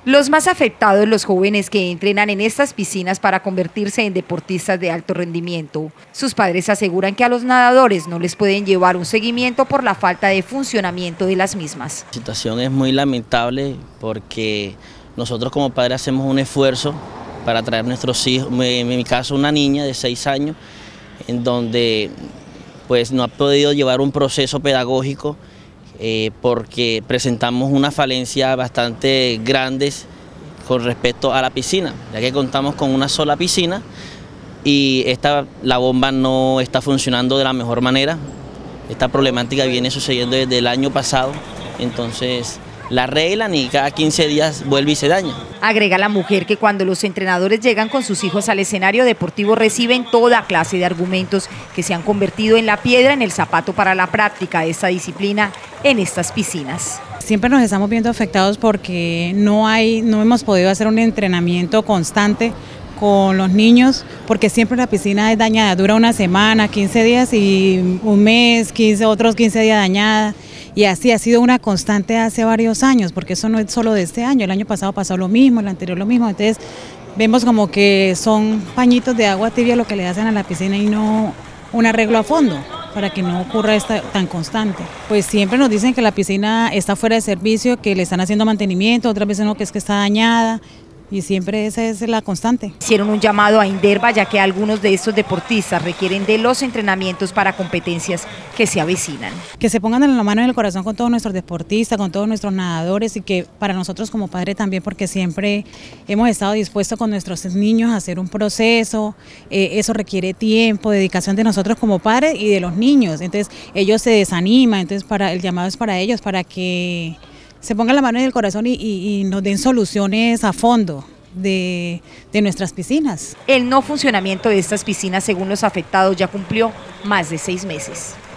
Los más afectados, los jóvenes que entrenan en estas piscinas para convertirse en deportistas de alto rendimiento. Sus padres aseguran que a los nadadores no les pueden llevar un seguimiento por la falta de funcionamiento de las mismas. La situación es muy lamentable porque nosotros como padres hacemos un esfuerzo para traer nuestros hijos, en mi caso una niña de 6 años, en donde pues no ha podido llevar un proceso pedagógico porque presentamos una falencia bastante grandes con respecto a la piscina, ya que contamos con una sola piscina y la bomba no está funcionando de la mejor manera. Esta problemática viene sucediendo desde el año pasado, entonces la arreglan y cada 15 días vuelve y se daña. Agrega la mujer que cuando los entrenadores llegan con sus hijos al escenario deportivo reciben toda clase de argumentos que se han convertido en la piedra en el zapato para la práctica de esta disciplina en estas piscinas. Siempre nos estamos viendo afectados porque no hemos podido hacer un entrenamiento constante con los niños, porque siempre la piscina es dañada, dura una semana, 15 días y un mes, otros 15 días dañada. Y así ha sido una constante hace varios años, porque eso no es solo de este año, el año pasado pasó lo mismo, el anterior lo mismo, entonces vemos como que son pañitos de agua tibia lo que le hacen a la piscina y no un arreglo a fondo para que no ocurra esta tan constante. Pues siempre nos dicen que la piscina está fuera de servicio, que le están haciendo mantenimiento, otras veces no, que es que está dañada. Y siempre esa es la constante. Hicieron un llamado a Inderva, ya que algunos de estos deportistas requieren de los entrenamientos para competencias que se avecinan. Que se pongan en la mano en el corazón con todos nuestros deportistas, con todos nuestros nadadores y que para nosotros como padres también, porque siempre hemos estado dispuestos con nuestros niños a hacer un proceso, eso requiere tiempo, dedicación de nosotros como padres y de los niños, entonces ellos se desaniman, entonces el llamado es para ellos, para que se pongan la mano en el corazón y nos den soluciones a fondo de nuestras piscinas. El no funcionamiento de estas piscinas, según los afectados, ya cumplió más de 6 meses.